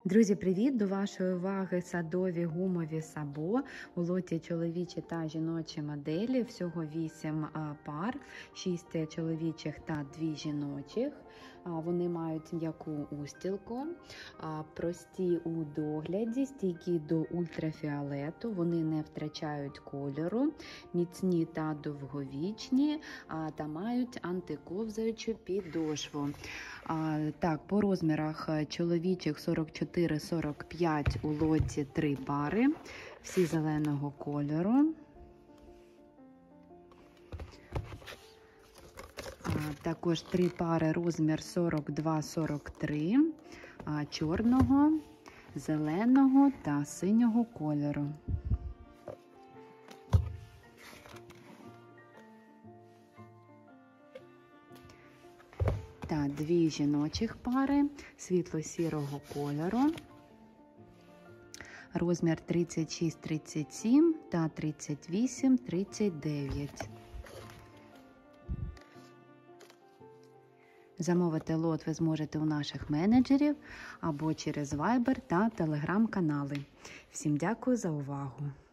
Друзі, привіт! До вашої уваги садові гумові сабо у лоті чоловічі та жіночі моделі. Всього 8 пар, 6 чоловічих та 2 жіночих. Вони мають м'яку устілку, прості у догляді, стійкі до ультрафіолету, вони не втрачають кольору, міцні та довговічні та мають антиковзаючу підошву. Так, по розмірах чоловічих 44-45 у лоті 3 пари, всі зеленого кольору. Також 3 пари розмір 42-43, чорного, зеленого та синього кольору. Та 2 жіночих пари світло-сірого кольору, розмір 36-37 та 38-39. Замовити лот ви зможете у наших менеджерів або через Viber та Telegram канали. Всім дякую за увагу!